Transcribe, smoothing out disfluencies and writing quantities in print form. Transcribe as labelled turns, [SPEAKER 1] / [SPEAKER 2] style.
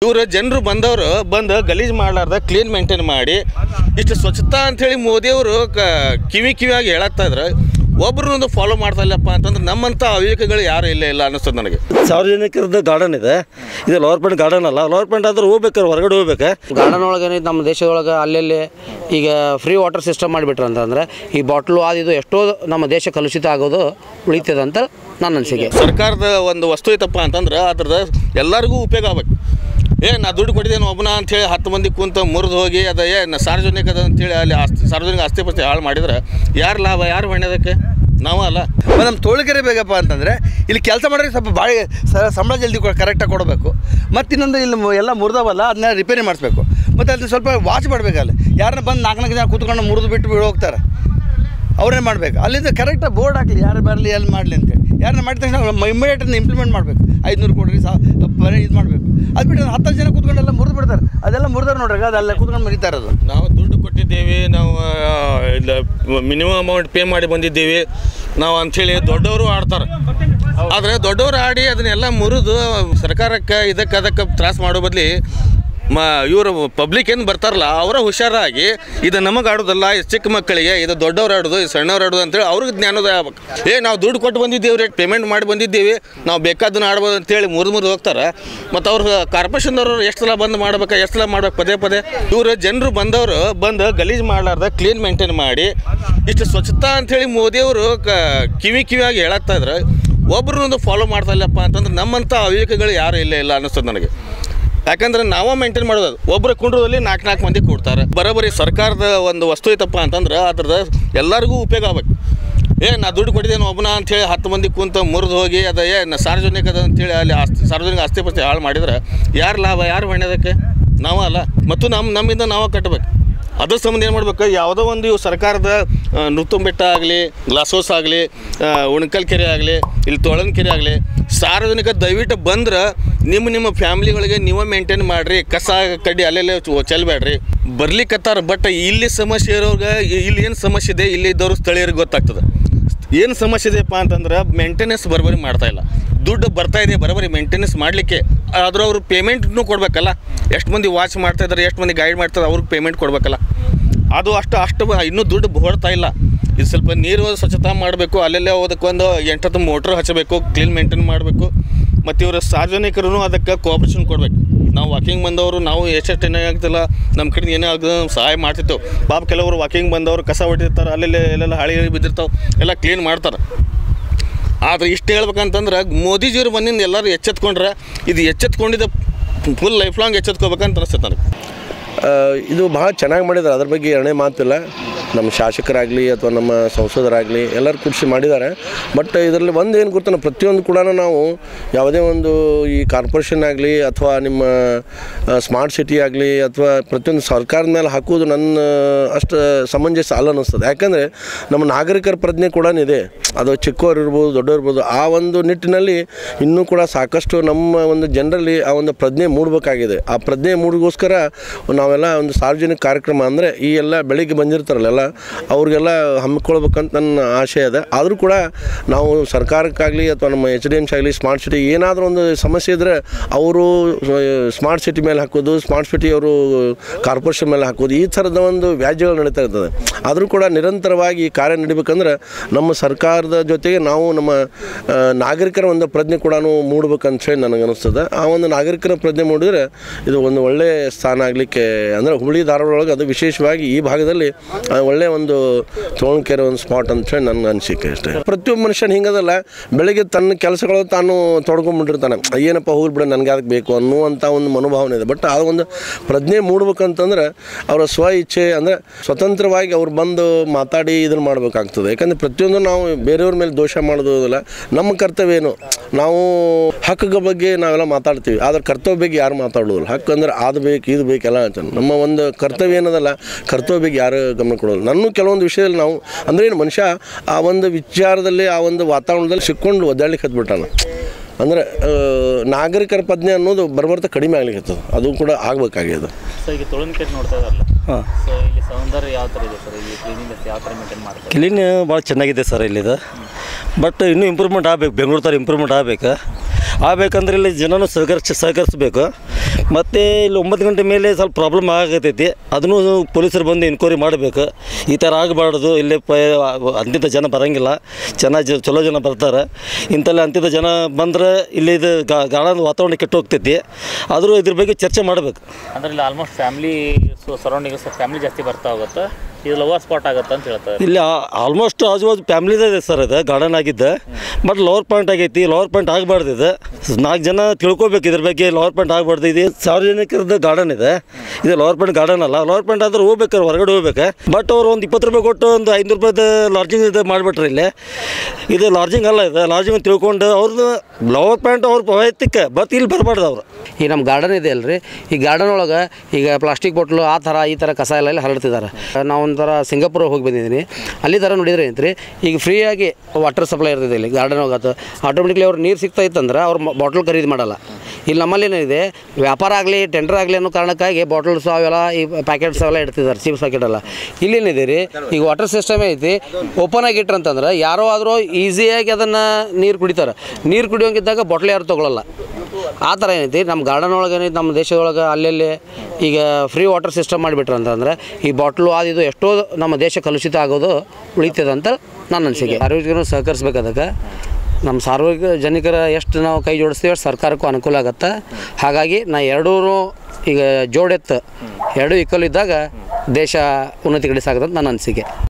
[SPEAKER 1] ಇವರು ಜನರು ಬಂದು ಗಲೀಜು ಮಾಡಲಾರ್ದ ಕ್ಲೀನ್ ಮೇಂಟೈನ್ ಮಾಡಿ ಇಷ್ಟು ಸ್ವಚ್ಛತಾ ಅಂಥೇಳಿ ಮೋದಿಯವರು ಕಿವಿಯಾಗಿ ಹೇಳತ್ತಾ ಇದ್ರೆ ಒಬ್ಬರನ್ನೊಂದು ಫಾಲೋ ಮಾಡ್ತಾ ಇಲ್ಲಪ್ಪ ಅಂತಂದ್ರೆ ನಮ್ಮಂಥ ಅವಿವೇಕಗಳು ಯಾರು ಇಲ್ಲ ಅನ್ನಿಸ್ತದೆ ನನಗೆ.
[SPEAKER 2] ಸಾರ್ವಜನಿಕರದ ಗಾರ್ಡನ್ ಇದೆ, ಇದು ಲೋವರ್ ಪಾಯಿಂಟ್ ಗಾರ್ಡನ್ ಅಲ್ಲ. ಲೋವರ್ ಪಾಯಿಂಟ್ ಆದ್ರೆ ಹೋಗ್ಬೇಕಾರೆ ಹೊರಗಡೆ ಹೋಗ್ಬೇಕು.
[SPEAKER 3] ಗಾರ್ಡನ್ ಒಳಗೆ ನಮ್ಮ ದೇಶದೊಳಗೆ ಅಲ್ಲಲ್ಲಿ ಈಗ ಫ್ರೀ ವಾಟರ್ ಸಿಸ್ಟಮ್ ಮಾಡಿಬಿಟ್ರೆ ಅಂತಂದರೆ ಈ ಬಾಟ್ಲು ಇದು ಎಷ್ಟೋ ನಮ್ಮ ದೇಶ ಕಲುಷಿತ ಆಗೋದು ಉಳಿತದೆ ಅಂತ ನನ್ನ ಅನಿಸಿಕೆ.
[SPEAKER 1] ಸರ್ಕಾರದ ಒಂದು ವಸ್ತು ಐತಪ್ಪ ಅಂತಂದ್ರೆ ಅದ್ರದ್ದು ಎಲ್ಲರಿಗೂ ಉಪಯೋಗ ಆಗ್ಬೇಕು. ನಾ ದುಡ್ಡು ಕೊಟ್ಟಿದ್ದೇನೆ ಒಬ್ಬನ ಅಂಥೇಳಿ 10 ಮಂದಿ ಕುಂತ ಮುರಿದು ಹೋಗಿ ಅದು ಸಾರ್ವಜನಿಕದ ಅಂತೇಳಿ ಅಲ್ಲಿ ಸಾರ್ವಜನಿಕ ಆಸ್ತಿ ಪಾಸ್ತಿ ಹಾಳು ಮಾಡಿದ್ರೆ ಯಾರು ಲಾಭ, ಯಾರು ಹೊಣೆದಕ್ಕೆ? ನಾವು ಅಲ್ಲ.
[SPEAKER 4] ನಮ್ಮ ತೋಳಿಕೆರೆ ಬೇಕಪ್ಪ ಅಂತಂದರೆ ಇಲ್ಲಿ ಕೆಲಸ ಮಾಡೋರಿಗೆ ಸ್ವಲ್ಪ ಭಾಳ ಸಂಬಳ ಜಲ್ದಿ ಕರೆಕ್ಟಾಗಿ ಕೊಡಬೇಕು. ಮತ್ತು ಇನ್ನೊಂದು ಇಲ್ಲಿ ಎಲ್ಲ ಮುರಿದವಲ್ಲ ಅದನ್ನ ರಿಪೇರಿ ಮಾಡಿಸ್ಬೇಕು. ಮತ್ತು ಅದನ್ನ ಸ್ವಲ್ಪ ವಾಚ್ ಮಾಡಬೇಕಲ್ಲ. ಯಾರನ್ನ ಬಂದು 4 ಜನ ಕೂತ್ಕೊಂಡು ಮುರಿದು ಬಿಟ್ಟು ಹೋಗ್ತಾರೆ, ಅವ್ರೇನು ಮಾಡಬೇಕು? ಅಲ್ಲಿಂದ ಕರೆಕ್ಟಾಗಿ ಬೋರ್ಡ್ ಹಾಕಲಿ, ಯಾರು ಬರಲಿ ಎಲ್ಲಿ ಮಾಡಲಿ ಅಂತೇಳಿ. ಯಾರನ್ನ ಮಾಡಿದ ತಕ್ಷಣ ಇಮಿಡಿಯೇಟನ್ನು ಇಂಪ್ಲಿಮೆಂಟ್ ಮಾಡಬೇಕು. 500 ಕೊಡ್ರಿ ಇದು ಮಾಡಬೇಕು. ಅದು ಬಿಟ್ಟು 10 ಜನ ಕೂತ್ಕೊಂಡೆಲ್ಲ ಮುರಿದು ಬಿಡ್ತಾರೆ. ಅದೆಲ್ಲ ಮುರಿದಾರೆ ನೋಡ್ರಿ, ಅದೆಲ್ಲ ಕೂತ್ಕೊಂಡು ಮರಿತಾ ಇರೋದು.
[SPEAKER 1] ನಾವು ದುಡ್ಡು ಕೊಟ್ಟಿದ್ದೇವೆ, ನಾವು ಮಿನಿಮಮ್ ಅಮೌಂಟ್ ಪೇ ಮಾಡಿ ಬಂದಿದ್ದೇವೆ ನಾವು ಅಂಥೇಳಿ ದೊಡ್ಡವರು ಆಡ್ತಾರೆ. ಆದರೆ ದೊಡ್ಡವರು ಆಡಿ ಅದನ್ನೆಲ್ಲ ಮುರಿದು ಸರ್ಕಾರಕ್ಕೆ ಅದಕ್ಕೆ ತ್ರಾಸ ಮಾಡೋ ಬದಲಿ ಇವರು ಪಬ್ಲಿಕ್ ಏನು ಬರ್ತಾರಲ್ಲ ಅವರ ಹುಷಾರಾಗಿ ಇದು ನಮಗೆ ಆಡೋದಲ್ಲ, ಇದು ಚಿಕ್ಕ ಮಕ್ಕಳಿಗೆ, ಇದು ದೊಡ್ಡವ್ರು ಆಡೋದು, ಇದು ಸಣ್ಣವ್ರು ಆಡೋದು ಅಂತೇಳಿ ಅವ್ರಿಗೆ ಜ್ಞಾನೋದಯ ಆಗ್ಬೇಕು. ನಾವು ದುಡ್ಡು ಕೊಟ್ಟು ಬಂದಿದ್ದೇವೆ ರೀ, ಪೇಮೆಂಟ್ ಮಾಡಿ ಬಂದಿದ್ದೀವಿ, ನಾವು ಬೇಕಾದನ್ನು ಆಡ್ಬೋದು ಅಂತೇಳಿ ಮುರಿದು ಹೋಗ್ತಾರೆ. ಮತ್ತು ಅವ್ರು ಕಾರ್ಪೊರೇಷನ್ದವರು ಎಷ್ಟು ಸಲ ಬಂದು ಮಾಡ್ಬೇಕು, ಎಷ್ಟು ಸಲ ಮಾಡ್ಬೇಕು ಪದೇ ಇವರು ಜನರು ಬಂದು ಗಲೀಜು ಮಾಡಲಾರ್ದ ಕ್ಲೀನ್ ಮೇಂಟೈನ್ ಮಾಡಿ ಇಷ್ಟು ಸ್ವಚ್ಛತಾ ಅಂಥೇಳಿ ಮೋದಿಯವರು ಕಿವಿಯಾಗಿ ಹೇಳತ್ತಾ ಇದ್ರೆ ಒಬ್ಬರನ್ನೊಂದು ಫಾಲೋ ಮಾಡ್ತಾ ಇಲ್ಲಪ್ಪ ಅಂತಂದ್ರೆ ನಮ್ಮಂಥ ಅವಿವೇಕಗಳು ಯಾರು ಇಲ್ಲ ಅನ್ನಿಸ್ತದೆ ನನಗೆ. ಯಾಕಂದ್ರೆ ನಾವು ಮೇಂಟೈನ್ ಮಾಡೋದು, ಒಬ್ಬರ ಕುಂಡ್ರದಲ್ಲಿ 4 ಮಂದಿ ಕೊಡ್ತಾರೆ. ಬರೋಬ್ಬರಿ ಸರ್ಕಾರದ ಒಂದು ವಸ್ತು ಐತಪ್ಪ ಅಂತಂದ್ರೆ ಅದ್ರದ್ದು ಎಲ್ಲರಿಗೂ ಉಪಯೋಗ ಆಗ್ಬೇಕು. ನಾ ದುಡ್ಡು ಕೊಟ್ಟಿದ್ದೇನೆ ಒಬ್ಬನ ಅಂಥೇಳಿ 10 ಮಂದಿ ಕುಂತ ಮುರಿದು ಹೋಗಿ ಅದು ಸಾರ್ವಜನಿಕದ ಅಂತೇಳಿ ಅಲ್ಲಿ ಸಾರ್ವಜನಿಕ ಆಸ್ತಿ ಪಾಸ್ತಿ ಹಾಳು ಮಾಡಿದ್ರೆ ಯಾರು ಲಾಭ, ಯಾರು ಹೊಣೆದಕ್ಕೆ? ನಾವು ಅಲ್ಲ. ಮತ್ತು ನಮ್ಮಿಂದ ನಾವು ಕಟ್ಟಬೇಕು. ಅದ್ರ ಸಂಬಂಧ ಏನು ಮಾಡ್ಬೇಕು? ಯಾವುದೋ ಒಂದು ಸರ್ಕಾರದ ನೃತ್ಯಂಬೆಟ್ಟ ಆಗಲಿ, ಗ್ಲಾಸ್ ಹೌಸ್ ಆಗಲಿ, ಉಣಕಲ್ ಕೆರೆ ಆಗಲಿ, ಇಲ್ಲಿ ತೋಳನ್ ಕೆರೆ ಆಗಲಿ, ಸಾರ್ವಜನಿಕ ದಯವಿಟ್ಟು ಬಂದ್ರೆ ನಿಮ್ಮ ಫ್ಯಾಮಿಲಿಗಳಿಗೆ ನೀವೇ ಮೇಂಟೈನ್ ಮಾಡಿರಿ. ಕಸ ಕಡ್ಡಿ ಅಲ್ಲೆಲ್ಲೇ ಚೆಲ್ಲಬೇಡ್ರಿ. ಬರ್ಲಿಕ್ಕತ್ತಾರ, ಬಟ್ ಇಲ್ಲಿ ಸಮಸ್ಯೆ ಇರೋರ್ಗೆ ಇಲ್ಲಿ ಏನು ಸಮಸ್ಯೆ ಇದೆ ಇಲ್ಲಿ ಇದ್ದವ್ರು ಸ್ಥಳೀಯರಿಗೆ ಗೊತ್ತಾಗ್ತದೆ. ಏನು ಸಮಸ್ಯೆ ಇದೆಯಪ್ಪ ಅಂತಂದ್ರೆ ಮೇಂಟೆನೆನ್ಸ್ ಬರೋಬ್ಬರಿ ಮಾಡ್ತಾಯಿಲ್ಲ. ದುಡ್ಡು ಬರ್ತಾಯಿದೆ ಬರೋಬ್ಬರಿ ಮೇಂಟೆನೆನ್ಸ್ ಮಾಡಲಿಕ್ಕೆ, ಆದರೂ ಅವರು ಪೇಮೆಂಟ್ನೂ ಕೊಡಬೇಕಲ್ಲ. ಎಷ್ಟು ಮಂದಿ ವಾಚ್ ಮಾಡ್ತಾಯಿದ್ದಾರೆ, ಎಷ್ಟು ಮಂದಿ ಗೈಡ್ ಮಾಡ್ತಾರೆ, ಅವ್ರಿಗೆ ಪೇಮೆಂಟ್ ಕೊಡಬೇಕಲ್ಲ. ಅದು ಅಷ್ಟು ಇನ್ನೂ ದುಡ್ಡು ಹೊಡ್ತಾ ಇಲ್ಲ. ಇದು ಸ್ವಲ್ಪ ನೀರು ಸ್ವಚ್ಛತಾ ಮಾಡಬೇಕು. ಅಲ್ಲೆಲ್ಲೇ ಹೋದಕ್ಕೊಂದು 8 ಮೋಟ್ರ್ ಹಚ್ಚಬೇಕು, ಕ್ಲೀನ್ ಮೇಂಟೈನ್ ಮಾಡಬೇಕು. ಮತ್ತು ಇವರು ಸಾರ್ವಜನಿಕರು ಅದಕ್ಕೆ ಕೋಆಪ್ರೇಷನ್ ಕೊಡಬೇಕು. ನಾವು ವಾಕಿಂಗ್ ಬಂದವರು ನಾವು ಎಷ್ಟು ಏನಾಗ್ತಿಲ್ಲ ನಮ್ಮ ಕಡೆ ಏನೇ ಆಗ್ತದೆ ಸಹಾಯ ಮಾಡ್ತಿರ್ತೇವೆ. ಪಾಪ ಕೆಲವರು ವಾಕಿಂಗ್ ಬಂದವರು ಕಸ ಹೊಟ್ಟಿರ್ತಾರೆ, ಎಲ್ಲೆಲ್ಲ ಹಾಳಿ ಬಿದ್ದಿರ್ತಾವೆ, ಎಲ್ಲ ಕ್ಲೀನ್ ಮಾಡ್ತಾರೆ. ಆದರೆ ಇಷ್ಟು ಹೇಳ್ಬೇಕಂತಂದ್ರೆ ಮೋದಿಜಿಯವರು ಬಂದಿಂದ ಎಲ್ಲರೂ ಎಚ್ಚೆತ್ಕೊಂಡ್ರೆ ಇದು ಎಚ್ಚೆತ್ಕೊಂಡಿದ್ದ ಫುಲ್ ಲೈಫ್ ಲಾಂಗ್ ಎಚ್ಚೆತ್ಕೋಬೇಕಂತ ಅನಿಸ್ತದೆ ನನಗೆ.
[SPEAKER 2] ಇದು ಭಾಳ ಚೆನ್ನಾಗಿ ಮಾಡಿದ್ದಾರೆ, ಅದ್ರ ಬಗ್ಗೆ ಎರಡನೇ ಮಾತಿಲ್ಲ. ನಮ್ಮ ಶಾಸಕರಾಗಲಿ ಅಥವಾ ನಮ್ಮ ಸಂಸದರಾಗಲಿ ಎಲ್ಲರೂ ಕೂಡಿಸಿ ಮಾಡಿದ್ದಾರೆ. ಬಟ್ ಇದರಲ್ಲಿ ಒಂದು ಏನು ಗೊತ್ತಾನ, ಪ್ರತಿಯೊಂದು ಕೂಡ ನಾವು ಯಾವುದೇ ಒಂದು ಈ ಕಾರ್ಪೊರೇಷನ್ ಆಗಲಿ ಅಥವಾ ನಿಮ್ಮ ಸ್ಮಾರ್ಟ್ ಸಿಟಿ ಆಗಲಿ ಅಥವಾ ಪ್ರತಿಯೊಂದು ಸರ್ಕಾರದ ಮೇಲೆ ಹಾಕೋದು ನನ್ನ ಅಷ್ಟು ಸಮಂಜಸ ಅಲ್ಲ ಅನ್ನಿಸ್ತದೆ. ಯಾಕಂದರೆ ನಮ್ಮ ನಾಗರಿಕರ ಪ್ರಜ್ಞೆ ಕೂಡ ಇದೆ, ಅದು ಚಿಕ್ಕವ್ರು ಇರ್ಬೋದು ದೊಡ್ಡವ್ರು ಇರ್ಬೋದು. ಆ ಒಂದು ನಿಟ್ಟಿನಲ್ಲಿ ಇನ್ನೂ ಕೂಡ ಸಾಕಷ್ಟು ನಮ್ಮ ಒಂದು ಜನರಲ್ಲಿ ಆ ಒಂದು ಪ್ರಜ್ಞೆ ಮೂಡಬೇಕಾಗಿದೆ. ಆ ಪ್ರಜ್ಞೆ ಮೂಡಿಗೋಸ್ಕರ ನಾವೆಲ್ಲ ಒಂದು ಸಾರ್ವಜನಿಕ ಕಾರ್ಯಕ್ರಮ ಅಂದರೆ ಈ ಎಲ್ಲ ಬೆಳಿಗ್ಗೆ ಬಂದಿರ್ತಾರಲ್ಲ ಅವ್ರಿಗೆಲ್ಲ ಹಮ್ಮಿಕೊಳ್ಬೇಕಂತ ನನ್ನ ಆಶೆ ಇದೆ. ಆದರೂ ಕೂಡ ನಾವು ಸರ್ಕಾರಕ್ಕಾಗಲಿ ಅಥವಾ ನಮ್ಮ HDMC ಆಗಲಿ ಸ್ಮಾರ್ಟ್ ಸಿಟಿ ಏನಾದರೂ ಒಂದು ಸಮಸ್ಯೆ ಇದ್ದರೆ ಅವರು ಸ್ಮಾರ್ಟ್ ಸಿಟಿ ಮೇಲೆ ಹಾಕೋದು, ಸ್ಮಾರ್ಟ್ ಸಿಟಿ ಅವರು ಕಾರ್ಪೊರೇಷನ್ ಮೇಲೆ ಹಾಕೋದು, ಈ ಥರದ ಒಂದು ವ್ಯಾಜ್ಯಗಳು ನಡೀತಾ ಇರ್ತದೆ. ಆದರೂ ಕೂಡ ನಿರಂತರವಾಗಿ ಕಾರ್ಯ ನಡಿಬೇಕಂದ್ರೆ ನಮ್ಮ ಸರ್ಕಾರದ ಜೊತೆಗೆ ನಾವು ನಮ್ಮ ನಾಗರಿಕರ ಒಂದು ಪ್ರಜ್ಞೆ ಕೂಡ ಮೂಡಬೇಕಂತ ಹೇಳಿ ನನಗನ್ನಿಸ್ತದೆ. ಆ ಒಂದು ನಾಗರಿಕರ ಪ್ರಜ್ಞೆ ಮೂಡಿದರೆ ಇದು ಒಂದು ಒಳ್ಳೆಯ ಸ್ಥಾನ ಆಗಲಿಕ್ಕೆ, ಅಂದರೆ ಹುಬ್ಬಳ್ಳಿ ಧಾರವಾಡ ಒಳಗೆ ಅದು ವಿಶೇಷವಾಗಿ ಈ ಭಾಗದಲ್ಲಿ ಒಳ್ಳೆಯ ಒಂದು ತೋಳಕೆರೆ ಒಂದು ಸ್ಪಾಟ್ ಅಂತ ಹೇಳಿ ನನ್ನ ಅನಿಸಿಕೆ ಅಷ್ಟೇ. ಪ್ರತಿಯೊಬ್ಬ ಮನುಷ್ಯನ ಹಿಂಗದಲ್ಲ, ಬೆಳಗ್ಗೆ ತನ್ನ ಕೆಲಸಗಳು ತಾನು ತೊಡ್ಕೊಂಡ್ಬಿಟ್ಟಿರ್ತಾನೆ. ಏನಪ್ಪ ಹೋಗ್ಬಿಡ ನನಗೆ ಅದಕ್ಕೆ ಬೇಕು ಅನ್ನುವಂಥ ಒಂದು ಮನೋಭಾವನೆ ಇದೆ. ಬಟ್ ಆ ಒಂದು ಪ್ರಜ್ಞೆ ಮೂಡ್ಬೇಕಂತಂದ್ರೆ ಅವರ ಸ್ವ ಇಚ್ಛೆ ಅಂದರೆ ಸ್ವತಂತ್ರವಾಗಿ ಅವ್ರು ಬಂದು ಮಾತಾಡಿ ಇದನ್ನು ಮಾಡಬೇಕಾಗ್ತದೆ. ಯಾಕಂದರೆ ಪ್ರತಿಯೊಂದು ನಾವು ಬೇರೆಯವ್ರ ಮೇಲೆ ದೋಷ ಮಾಡೋದಿಲ್ಲ. ನಮ್ಮ ಕರ್ತವ್ಯ ಏನು, ನಾವು ಹಕ್ಕುಗಳ ಬಗ್ಗೆ ನಾವೆಲ್ಲ ಮಾತಾಡ್ತೀವಿ, ಆದರೆ ಕರ್ತವ್ಯ ಬಗ್ಗೆ ಯಾರು ಮಾತಾಡೋದಿಲ್ಲ. ಹಕ್ಕು ಅಂದರೆ ಅದು ಬೇಕು ಇದು ಬೇಕೆಲ್ಲ ಹೇಳ್ತಾನೆ. ನಮ್ಮ ಒಂದು ಕರ್ತವ್ಯ ಏನದಲ್ಲ, ಕರ್ತವ್ಯ ಬಗ್ಗೆ ಯಾರು ಗಮನ ಕೊಡೋದು. ನನ್ನ ಕೆಲವೊಂದು ವಿಷಯದಲ್ಲಿ ನಾವು ಅಂದರೆ ಏನು ಮನುಷ್ಯ ಆ ಒಂದು ವಿಚಾರದಲ್ಲಿ ಆ ಒಂದು ವಾತಾವರಣದಲ್ಲಿ ಸಿಕ್ಕೊಂಡು ಒದ್ದಾಡ್ಲಿಕ್ಕೆ ಹತ್ಬಿಟ್ಟಾನ. ಅಂದರೆ ನಾಗರಿಕರ ಪ್ರಜ್ಞೆ ಅನ್ನೋದು ಬರ್ಬರ್ತಾ ಕಡಿಮೆ ಆಗ್ಲಿಕ್ಕೆ ಅದು ಕೂಡ ಆಗಬೇಕಾಗಿದೆ.
[SPEAKER 5] ಸೊ ಈಗ ತೋಳಕೆರೆ ನೋಡ್ತಾ ಇದ್ದಾರಲ್ಲ, ಸೊ ಇಲ್ಲಿ ಸೌಂದರ್ಯ ಯಾವ ಥರ ಇದೆ ಸರ್? ಇಲ್ಲಿ ಕ್ಲೀನಿನೆಸ್ ಯಾವ ಥರ ಮೇಂಟೈನ್ ಮಾಡ್ತಾರೆ?
[SPEAKER 2] ಕ್ಲೀನ್ ಭಾಳ ಚೆನ್ನಾಗಿದೆ ಸರ್ ಇಲ್ಲಿದು. ಬಟ್ ಇನ್ನೂ ಇಂಪ್ರೂವ್ಮೆಂಟ್ ಆಗಬೇಕು, ಬೆಂಗಳೂರು ಥರ ಇಂಪ್ರೂವ್ಮೆಂಟ್ ಆಗಬೇಕು.
[SPEAKER 6] ಆಗಬೇಕಂದ್ರೆ ಇಲ್ಲಿ ಜನನೂ ಸಹಕರಿಸಬೇಕು. ಮತ್ತು ಇಲ್ಲಿ 9 ಗಂಟೆ ಮೇಲೆ ಸ್ವಲ್ಪ ಪ್ರಾಬ್ಲಮ್ ಆಗತೈತಿ, ಅದನ್ನು ಪೊಲೀಸರು ಬಂದು ಎನ್ಕ್ವೈರಿ ಮಾಡಬೇಕು. ಈ ಥರ ಆಗಬಾರ್ದು. ಇಲ್ಲಿ ಅಂತಿಂಥ ಜನ ಬರೋಂಗಿಲ್ಲ, ಚಲೋ ಜನ ಬರ್ತಾರೆ. ಇಂಥಲ್ಲಿ ಅಂತಿಂಥ ಜನ ಬಂದರೆ ಇಲ್ಲಿ ಇದು ಗಾರ್ಡನ್ ವಾತಾವರಣ ಕೆಟ್ಟು ಹೋಗ್ತೈತಿ. ಆದರೂ ಇದ್ರ ಬಗ್ಗೆ ಚರ್ಚೆ ಮಾಡಬೇಕು.
[SPEAKER 5] ಅಂದ್ರೆ ಇಲ್ಲಿ ಆಲ್ಮೋಸ್ಟ್ ಫ್ಯಾಮಿಲಿ ಸರೌಂಡಿಂಗ್ಸ್ ಫ್ಯಾಮಿಲಿ ಜಾಸ್ತಿ ಬರ್ತಾ ಹೋಗುತ್ತೆ, ಇದು ಲವರ್ ಸ್ಪಾಟ್ ಆಗುತ್ತೆ ಅಂತ ಹೇಳ್ತಾರೆ.
[SPEAKER 6] ಇಲ್ಲಿ ಆಲ್ಮೋಸ್ಟ್ ಆಜು ಫ್ಯಾಮಿಲಿದೇ ಇದೆ ಸರ್, ಇದು ಗಾರ್ಡನ್ ಆಗಿದ್ದೆ. ಬಟ್ ಲವರ್ ಪಾಯಿಂಟ್ ಆಗೈತಿ, ಲವರ್ ಪಾಯಿಂಟ್ ಆಗಬಾರ್ದು. ಇದು 4 ಜನ ತಿಳ್ಕೊಬೇಕು ಇದ್ರ ಬಗ್ಗೆ. ಲವರ್ ಪಾಯಿಂಟ್ ಆಗಬಾರ್ದು. ಇದು ಸಾರ್ವಜನಿಕರದ ಗಾರ್ಡನ್ ಇದೆ, ಇದು ಲವರ್ ಪಾಯಿಂಟ್ ಗಾರ್ಡನ್ ಅಲ್ಲ. ಲವರ್ ಪಾಯಿಂಟ್ ಆದ್ರೆ ಹೋಗ್ಬೇಕಾರೆ ಹೊರಗಡೆ ಹೋಗ್ಬೇಕು. ಬಟ್ ಅವ್ರು ಒಂದು 20 ರೂಪಾಯಿ ಕೊಟ್ಟು ಒಂದು 500 ರೂಪಾಯಿದ ಲಾಡ್ಜಿಂಗ್ ಇದು ಮಾಡಿಬಿಟ್ರೆ ಇಲ್ಲಿ ಇದು ಲಾಡ್ಜಿಂಗ್ ಅಲ್ಲ. ಇದು ಲಾಡ್ಜಿಂಗ್ ತಿಳ್ಕೊಂಡು ಅವ್ರದ್ದು ಲವರ್ ಪಾಯಿಂಟ್ ಅವ್ರ ವೈಯಕ್ತಿಕ, ಬಟ್ ಇಲ್ಲಿ ಬರಬಾರ್ದು ಅವರು.
[SPEAKER 3] ಈ ನಮ್ಮ ಗಾರ್ಡನ್ ಇದೆ ಅಲ್ರಿ, ಈ ಗಾರ್ಡನ್ ಒಳಗೆ ಈಗ ಪ್ಲಾಸ್ಟಿಕ್ ಬಾಟ್ಲು ಆ ಥರ ಈ ಥರ ಕಸ ಎಲ್ಲ ಹರಡ್ತಿದ್ದಾರೆ. ನಾವು ಒಂಥರ ಸಿಂಗಾಪುರ ಹೋಗಿ ಬಂದಿದ್ದೀನಿ, ಅಲ್ಲಿ ಥರ ನೋಡಿದ್ರೆ ಐತ್ರಿ. ಈಗ ಫ್ರೀಯಾಗಿ ವಾಟರ್ ಸಪ್ಲೈ ಇರ್ತದೆ ಇಲ್ಲಿ ಗಾರ್ಡನ್ ಹೋಗತ್ತೆ. ಆಟೋಮೆಟಿಕ್ಲಿ ಅವ್ರು ನೀರು ಸಿಗ್ತಾ ಇತ್ತಂದ್ರೆ ಅವ್ರು ಬಾಟ್ಲ್ ಖರೀದಿ ಮಾಡಲ್ಲ. ಇಲ್ಲಿ ನಮ್ಮಲ್ಲಿ ಏನಿದೆ, ವ್ಯಾಪಾರ ಆಗಲಿ ಟೆಂಡರ್ ಆಗಲಿ ಅನ್ನೋ ಕಾರಣಕ್ಕಾಗಿ ಬಾಟಲ್ಸ್ ಅವೆಲ್ಲ ಈ ಪ್ಯಾಕೆಟ್ಸ್ ಅವೆಲ್ಲ ಇಡ್ತಿದ್ದಾರೆ, ಚಿಪ್ಸ್ ಪ್ಯಾಕೆಟೆಲ್ಲ. ಇಲ್ಲೇನಿದೆ ರೀ, ಈಗ ವಾಟರ್ ಸಿಸ್ಟಮ್ ಐತಿ, ಓಪನ್ ಆಗಿ ಇಟ್ರು ಅಂತಂದ್ರೆ ಯಾರೋ ಆದರೂ ಈಸಿಯಾಗಿ ಅದನ್ನು ನೀರು ಕುಡಿತಾರೆ. ನೀರು ಕುಡಿಯೋಂಗಿದ್ದಾಗ ಬಾಟ್ಲ್ ಯಾರು ತೊಗೊಳ್ಳಲ್ಲ. ಆ ಥರ ಏನೈತಿ ನಮ್ಮ ಗಾರ್ಡನ್ ಒಳಗೆ ಏನೈತಿ, ನಮ್ಮ ದೇಶದೊಳಗೆ ಅಲ್ಲಲ್ಲಿ ಈಗ ಫ್ರೀ ವಾಟರ್ ಸಿಸ್ಟಮ್ ಮಾಡಿಬಿಟ್ರು ಅಂತಂದ್ರೆ ಈ ಬಾಟ್ಲು ಇದು ಎಷ್ಟೋ ನಮ್ಮ ದೇಶ ಕಲುಷಿತ ಆಗೋದು ಉಳಿತದೆ ಅಂತ ನನ್ನ ಅನಿಸಿಕೆ. ಸಾರ್ವಜನಿಕರು ಸಹಕರಿಸ್ಬೇಕು. ಅದಕ್ಕೆ ನಮ್ಮ ಸಾರ್ವಜನಿಕರ ಎಷ್ಟು ನಾವು ಕೈ ಜೋಡಿಸ್ತೀವಿ ಅಷ್ಟು ಸರ್ಕಾರಕ್ಕೂ ಅನುಕೂಲ ಆಗುತ್ತೆ. ಹಾಗಾಗಿ ನಾ ಎರಡೂ ಈಗ ಜೋಡೆತ್ತು 2 ಈಕ್ವಲ್ ಇದ್ದಾಗ ದೇಶ ಉನ್ನತಿ ಕಡೆ ಸಾಗುತ್ತೆ ಅಂತ ನನ್ನ ಅನಿಸಿಕೆ.